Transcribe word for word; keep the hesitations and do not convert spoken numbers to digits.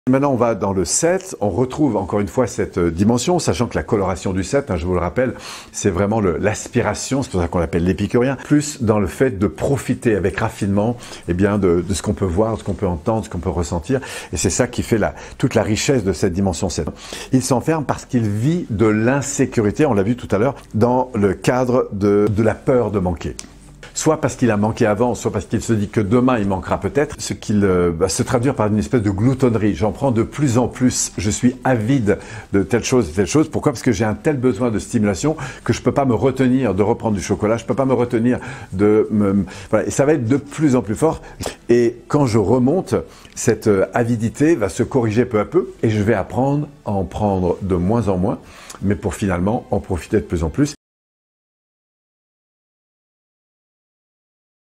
Maintenant, on va dans le sept, on retrouve encore une fois cette dimension, sachant que la coloration du sept, hein, je vous le rappelle, c'est vraiment l'aspiration, c'est pour ça qu'on l'appelle l'épicurien, plus dans le fait de profiter avec raffinement eh bien, de, de ce qu'on peut voir, de ce qu'on peut entendre, de ce qu'on peut ressentir, et c'est ça qui fait la, toute la richesse de cette dimension sept. Il s'enferme parce qu'il vit de l'insécurité, on l'a vu tout à l'heure, dans le cadre de, de la peur de manquer. Soit parce qu'il a manqué avant, soit parce qu'il se dit que demain il manquera peut-être, ce qui euh, va se traduire par une espèce de gloutonnerie. J'en prends de plus en plus, je suis avide de telle chose et telle chose. Pourquoi? Parce que j'ai un tel besoin de stimulation que je peux pas me retenir de reprendre du chocolat, je peux pas me retenir de me... Voilà. Et ça va être de plus en plus fort. Et quand je remonte, cette avidité va se corriger peu à peu et je vais apprendre à en prendre de moins en moins, mais pour finalement en profiter de plus en plus.